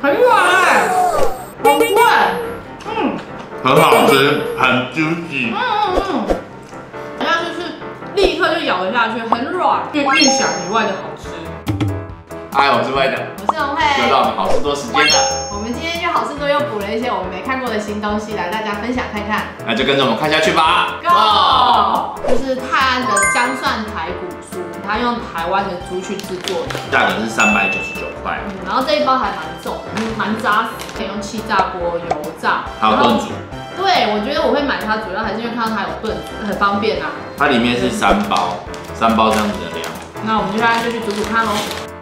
很软哎，好脆， 很好吃，很 juicy。 好像就是立刻就咬了下去，很软，预想以外的好吃。 嗨，我是魏的， 我是荣慧， 又到我们好事多时间了。 我们今天去好事多又补了一些我们没看过的新东西，来大家分享看看。 那就跟着我们看下去吧。 Go！ 就是泰安的姜蒜排骨酥，它用台湾的猪去制作的， 价格是399块， 然后这一包还蛮重，蛮扎实，可以用气炸锅油炸， 还有炖煮。 对，我觉得我会买它，主要还是因为看到它有炖煮，很方便啊。 它里面是3包这样子的量。 那我们就现在就去煮煮看喽。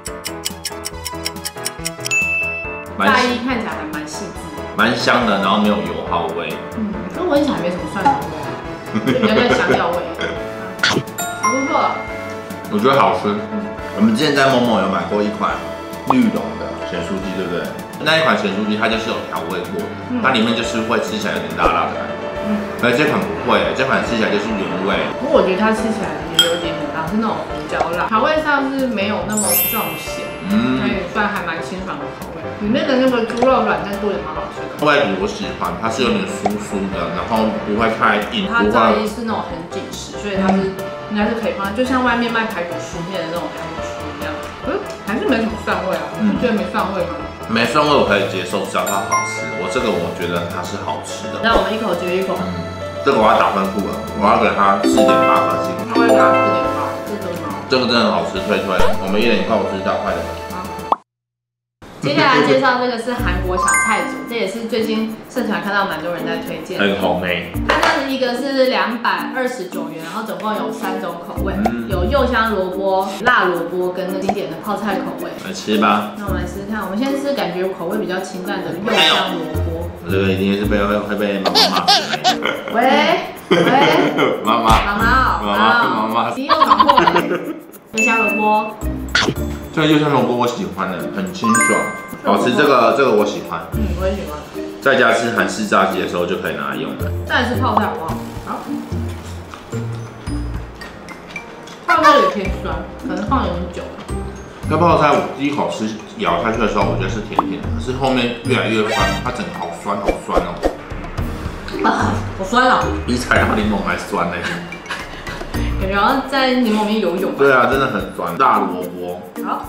大一看起来还蛮细致的， 蛮香的，然后没有油耗味。 跟闻起来没什么蒜头味啊，就比较像香料味。不错， 我觉得好吃。我们之前在某某有买过一款绿龙的咸酥鸡，对不对？那一款咸酥鸡它就是有调味过的，它里面就是会吃起来有点辣辣的感觉。而这款不会，这款吃起来就是原味。 不过我觉得它吃起来也有点辣，是那种胡椒辣，调味上是没有那么重咸，所以算还蛮清爽的口味。里面的那个猪肉软嫩度也蛮好吃的。 味我喜欢，它是有点酥酥的，然后不会太硬， 它炸鸡是那种很紧实，所以它是应该是可以放，就像外面卖排骨酥面的那种排骨酥一样。还是没什么蒜味啊，你觉得没蒜味吗？ 没蒜味我可以接受，只要它好吃。我觉得它是好吃的。 那我们一口接一口。 这个我要打分数了，我要给它4.8颗星。 它会打4.8，这个吗？ 这个真的好吃，推。我们1人1块50大块的。 接下来介绍这个是韩国小菜组，这也是最近社团看到蛮多人在推荐。 很红哎。 它这样子一个是229元，然后总共有3种口味，有柚香萝卜、辣萝卜跟那经典的泡菜口味。 来吃吧。 那我们来试试看，我们先吃感觉口味比较清淡的柚香萝卜。 这个一定是会被妈妈骂死的。 喂， 妈妈， 你又搞错了。柚香萝卜。 这个柚香萝卜我喜欢的，很清爽，好吃。这个我喜欢。 我也喜欢。 在家吃韩式炸鸡的时候就可以拿来用的。 再来是泡菜好不好？好。 泡菜也偏酸，可能放有点久了。 这泡菜我第一口吃咬下去的时候，我觉得是甜甜的，可是后面越来越酸，它整个好酸哦。 好酸啊！ 比踩到柠檬还酸呢。 感觉好像在柠檬里面游泳。 对啊，真的很酸。辣萝卜， 好，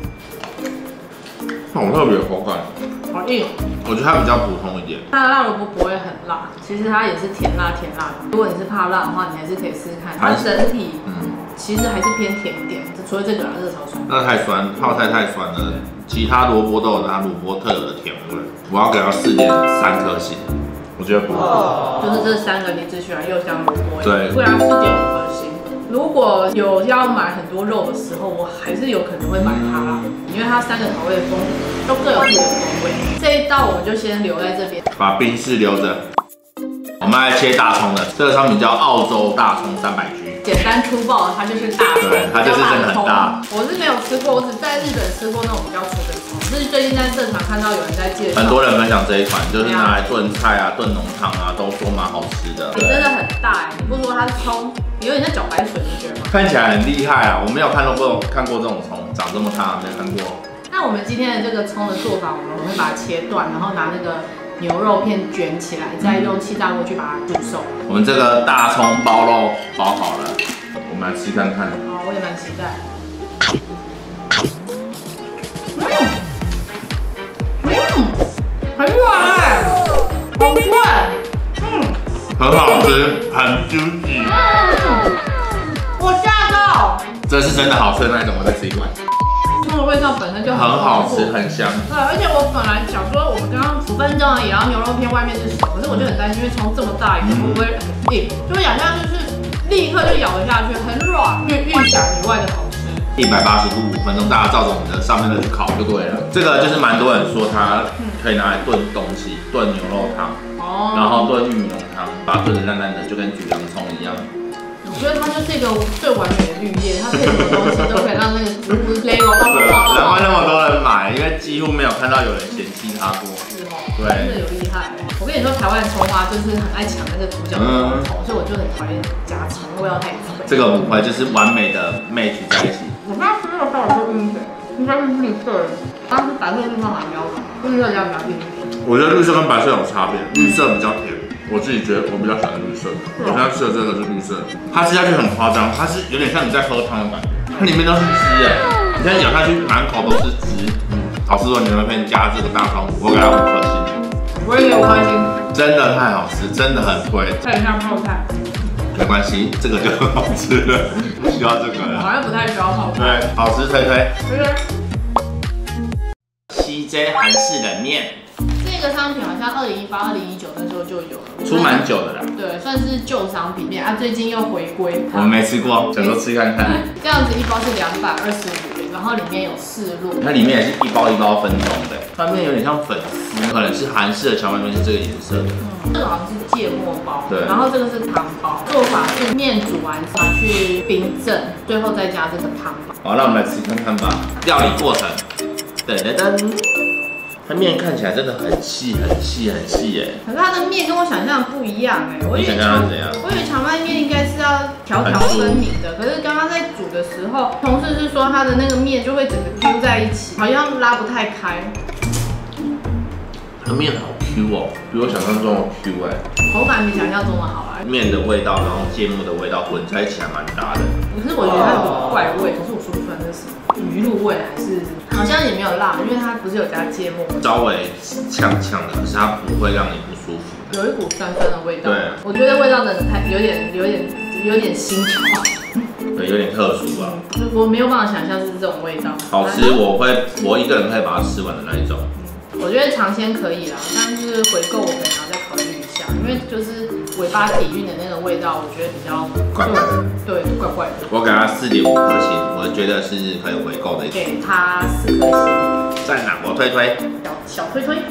好特别口感， 好硬。 我觉得它比较普通一点。 它的辣萝卜不会很辣，其实它也是甜辣的。如果你是怕辣的话，你还是可以试试看。它整体其实还是偏甜一点，除了这个热炒酸。 那太酸，泡菜太酸了。其他萝卜都有它萝卜特有的甜味。我要给它4.3颗星，我觉得不错。 就是这3个你只喜欢柚香萝卜， 对， 不然4.5颗星。如果有要买很多肉的时候，我还是有可能会买它，因为它3个调味风都各有自己的风味。这一道我们就先留在这边， 把冰室留着。我们来切大葱的，这个商品叫澳洲大葱300G。 简单粗暴，它就是大葱， 对，它就是真的很大。 我是没有吃过，我只在日本吃过那种比较粗的葱。就是最近在社团看到有人在介绍， 很多人分享这一款，就是拿来炖菜啊、炖浓汤啊，都说蛮好吃的。 真的很大哎，你不说它是葱，有点像茭白笋，你觉得吗？ 看起来很厉害啊！我没有看过这种葱，长这么大没看过。 那我们今天的这个葱的做法，我们会把它切断，然后拿那个牛肉片卷起来，再用气炸锅去把它煮熟。 我们这个大葱包肉包好了，我们来吃看看。 好，我也蛮期待。很软哎，好脆， 很好吃，很 juicy。 我吓到。 这是真的好吃的那一种，我再吃一罐。 葱的味道本身就很好吃，很香。 对，而且我本来想说，我们刚刚5分钟而已，然后牛肉片外面是熟，可是我就很担心，因为葱这么大一个，会不会很硬？就咬下去是立刻就咬了下去，很软，预想以外的好吃。 180度5分钟，大家照着我们的上面的去烤就对了。这个就是蛮多人说它可以拿来炖东西，炖牛肉汤，然后炖玉米浓汤，把它炖得烂烂的，就跟焗洋葱一样。 我觉得它就是一个最完美的绿叶，它配什么东西都可以让那个植物 level 难怪那么多人买，因为几乎没有看到有人嫌弃它过。 是哦， 对， 真的有厉害。我跟你说，台湾葱花就是很爱抢那个主角的黄葱，所以我就很讨厌加葱，味道太重。 这个不会，就是完美的 match 在一起。 我刚刚吃那个时候，我说该是绿色的，它是白色地方蛮标准，绿色加比较硬。 我觉得绿色跟白色有差别，绿色比较甜，我自己觉得我比较喜欢绿色。我现在吃的这个是绿色，它吃下去很夸张，它是有点像你在喝汤的感觉，它里面都是汁哎，你现在咬下去满口都是汁。好吃的牛肉片加这个大葱，我给它5颗星。 我也给5颗星， 真的太好吃，真的很推。 看一下泡菜。 没关系，这个就很好吃了，不需要这个了。 好像不太需要泡菜。 对，好吃推推。 推推。 CJ 韩式冷面， 这个商品好像2018、2019那时候就有了， 出蛮久的啦。 对，算是旧商品面啊，最近又回归。 我们没吃过，想说吃看看。 这样子一包是225元，然后里面有4入。 它里面也是一包一包分装的，外面有点像粉丝，可能是韩式的荞麦面是这个颜色的。 这个好像是芥末包， 对， 然后这个是汤包，做法是面煮完拿去冰镇，最后再加这个汤包。 好，那我们来吃看看吧。料理过程，噔噔噔，它面看起来真的很细很细很细耶。 可是它的面跟我想象的不一样哎，我以为荞麦面应该是要条条分明的，可是刚刚在煮的时候，同事是说它的那个面就会整个 Q 在一起，好像拉不太开。 它面好 Q 哦，比我想象中的 Q 哎， 口感比想象中的好啊。 面的味道，然后芥末的味道混在一起还蛮搭的。 可是我觉得它有个怪味，可是我说不出来那是什么，鱼露味还是好像也没有辣，因为它不是有加芥末， 稍微呛呛的，可是它不会让你不舒服。 有一股酸酸的味道。对，我觉得味道真的太有点新潮。 对，有点特殊啊。 我没有办法想象是这种味道。 好吃，我一个人可以把它吃完的那一种。 我觉得尝鲜可以啦，但是回购我可能要再考虑一下，因为就是尾巴底蕴的那个味道，我觉得比较怪怪的。 对，怪怪的。 我给它4.5颗星，我觉得是可以回购的。 给它4颗星。 在哪？我推推。 小推推。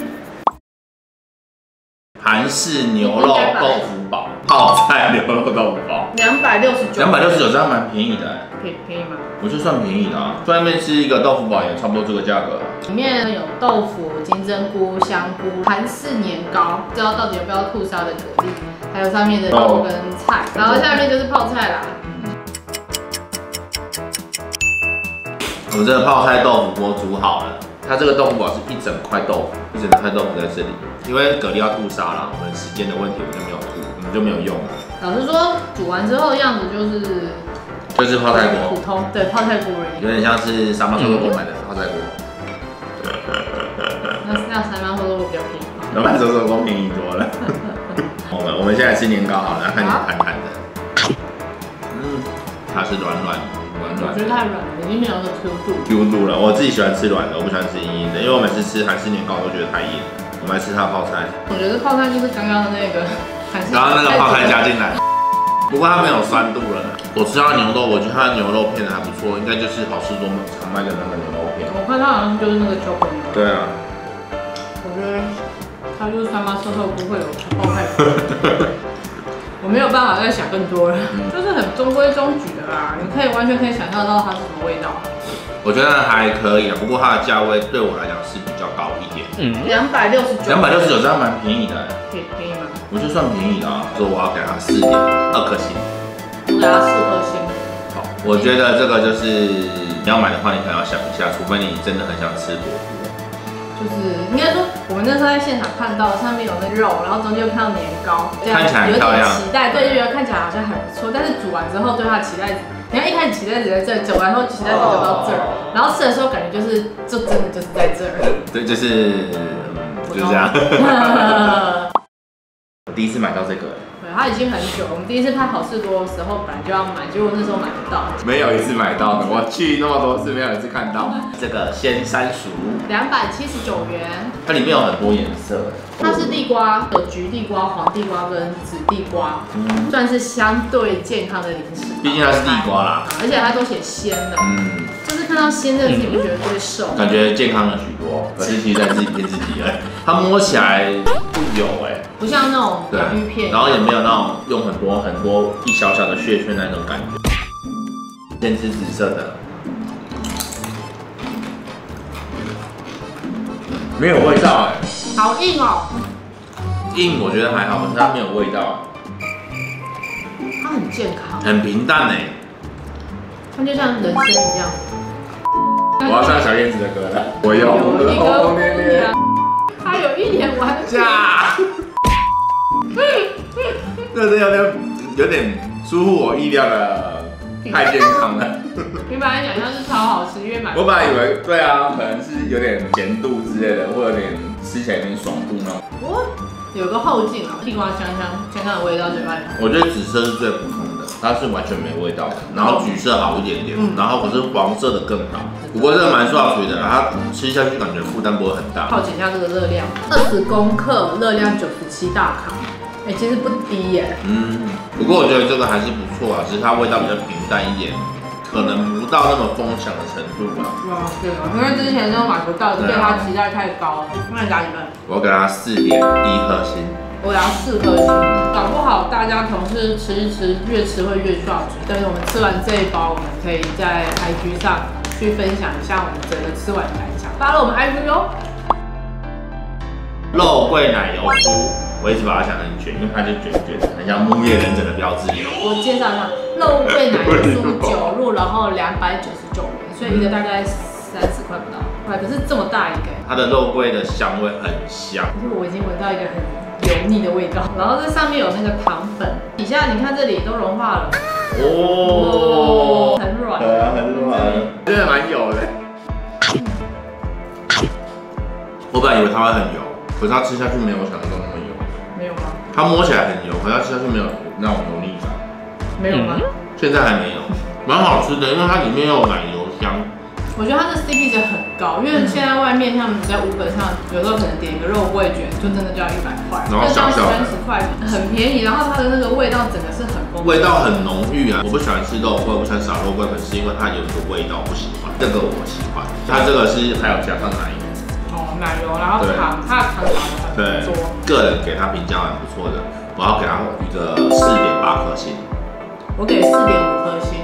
韩式牛肉豆腐堡，泡菜牛肉豆腐堡 ，269。 269，这样蛮便宜的。 便宜吗？ 我觉得算便宜的啊，外面吃一个豆腐堡也差不多这个价格。 里面有豆腐、金针菇、香菇、韩式年糕，不知道到底要不要吐沙的蛤蜊，还有上面的肉跟菜，然后下面就是泡菜啦。 我们这个泡菜豆腐锅煮好了，它这个豆腐堡是一整块豆腐，一整块豆腐在这里。因为蛤蜊要吐沙啦，我们时间的问题我们就没有吐，我们就没有用了。老实说，煮完之后的样子就是泡菜锅， 普通对泡菜锅而已， 有点像是沙巴臭豆腐买的泡菜锅。 那沙巴臭豆腐比较便宜吗？ 沙巴臭豆腐便宜多了。我们现在吃年糕好了，看你弹弹的。它是软软。 我觉得太软了，已经没有那个 Q 度了。我自己喜欢吃软的，我不喜欢吃硬硬的，因为我每次吃韩式年糕都觉得太硬。我们来吃它泡菜。我觉得泡菜就是刚刚的那个韩式。刚刚那个泡菜加进来。不过它没有酸度了。我吃它的牛肉，我觉得它的牛肉片还不错，应该就是好事多常卖的那个牛肉片。我看它好像就是那个秋葵牛。对啊。我觉得它就是三妈臭豆腐会有泡菜。我没有办法再想更多了，就是很中规中矩的啦，你完全可以想象到它是什么味道。我觉得还可以啊，不过它的价位对我来讲是比较高一点。269，269这样蛮便宜的。便宜吗？我觉得算便宜的啊，所以我要给它4.2颗星。我给它4颗星。好，我觉得这个就是你要买的话，你可能要想一下，除非你真的很想吃火锅。就是应该说，我们那时候在现场看到上面有那肉，然后中间又看到年糕，看起来很漂亮，有点期待，对，就觉得看起来好像很不错。但是煮完之后，对它的期待值，你看一开始期待值在这，煮完后期待值就到这儿，然后吃的时候感觉就真的就是在这儿。对，就是这样。我第一次买到这个。它已经很久了，我们第一次拍好事多的时候，本来就要买，结果那时候买不到，没有一次买到的。我去那么多次，没有一次看到。这个鲜山薯279元，它里面有很多颜色。它是地瓜，有橘地瓜、黄地瓜跟紫地瓜，算是相对健康的零食。毕竟它是地瓜啦，而且它都写鲜的。就是看到鲜这个字，你不觉得会瘦？感觉健康了许多，可是其实在自己骗自己而已。它摸起来不油哎，不像那种洋芋片，然后也没有那种用很多一小小的屑圈那种感觉。先吃紫色的，没有味道哎，好硬哦。硬我觉得还好，可是它没有味道。它很健康，很平淡哎，它就像人参一样。刚我要唱小燕子的歌了。我有一个姑红脸脸娘，他有一年完成。 下，这是有点出乎我意料的，太健康了。 你本来想象是超好吃，因为买我本来以为，对啊，可能是有点咸度之类的，或有点吃起来有点爽度那种。 哦，有个后劲啊，地瓜香的味道，嘴巴里。 我觉得紫色是最普通的，它是完全没味道的。然后橘色好一点点，然后可是黄色的更好。不过这个蛮刷嘴的，它吃下去感觉负担不会很大。 好奇一下这个热量，20公克，热量97大卡，其实不低耶。 不过我觉得这个还是不错啊，只是它味道比较平淡一点。可能不到那么疯抢的程度吧。 哇，对啊，因为之前都买不到，对它期待太高了。那你打几分？ 我给它4.1颗星。 我给它4颗星。搞不好大家同事吃一吃，越吃会越刷嘴。但是我们吃完这一包，我们可以在 IG 上去分享一下我们整个吃完的感想。发了我们 IG 哦。 肉桂奶油酥，我一直把它想成卷，因为它就卷卷的，很像木叶忍者的标志。 我介绍一下，肉桂奶油酥9入，然后299元，所以一个大概30块不到，可是这么大一个， 它的肉桂的香味很香， 可是我已经闻到一个很油腻的味道，然后这上面有那个糖粉，底下你看这里都融化了，很软， 很软，真的蛮油的。我本来以为它会很油，可是它吃下去没有想象中那么油。 没有吗？ 它摸起来很油，可是它吃下去没有那种油腻感。 没有吗？ 现在还没有，蛮好吃的，因为它里面有奶油香。 我觉得它的 CP 值很高，因为现在外面像在Uber上，有时候可能点一个肉桂卷，就真的就要100块， 然后小小的 30块，很便宜。然后它的那个味道整个是很丰富， 味道很浓郁啊！我不喜欢吃肉桂，我不喜欢撒肉桂粉，是因为它有一个味道不喜欢。这个我喜欢，它这个是还有加上奶油。 奶油，然后糖，它的糖打得很多。 个人给它评价蛮不错的，我要给它一个4.8颗星。 我给4.5颗星。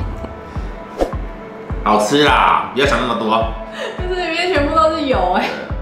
好吃啦，不要想那么多。 但是里面全部都是油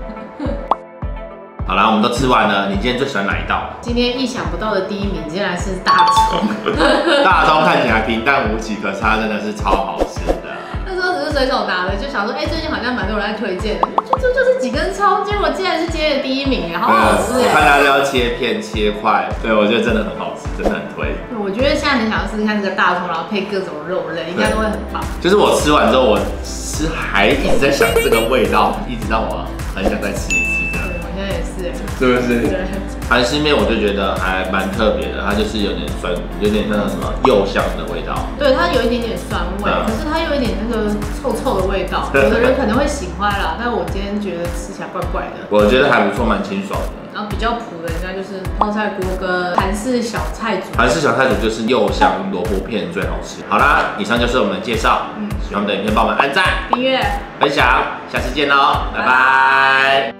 好啦，我们都吃完了，你今天最喜欢哪一道？ 今天意想不到的第一名竟然是大葱。 大葱看起来平淡无奇，可是它真的是超好吃的。 那时候只是随手拿的，就想说，最近好像蛮多人在推荐的，就是几根葱，结果竟然是今天的第一名耶，好好吃耶！ 我看大家要切片切块，对我觉得真的很好吃，真的很推。 我觉得现在很想要试试看这个大葱，然后配各种肉类，应该都会很棒。 就是我吃完之后，我还一直在想这个味道，一直让我很想再吃一次这样。 对，我现在也是， 是不是？ 对。 韩式面我就觉得还蛮特别的，它就是有点酸，有点那个什么柚香的味道。 对，它有一点点酸味，可是它又有一点那个臭臭的味道。有的人可能会喜欢啦，但我今天觉得吃起来怪怪的。 我觉得还不错，蛮清爽的。 然后比较普的应该就是泡菜锅跟韩式小菜煮。 韩式小菜煮就是柚香萝卜片最好吃。好啦，以上就是我们的介绍。喜欢我们的影片，帮我们按赞、 订阅、 分享，下次见喽，拜拜。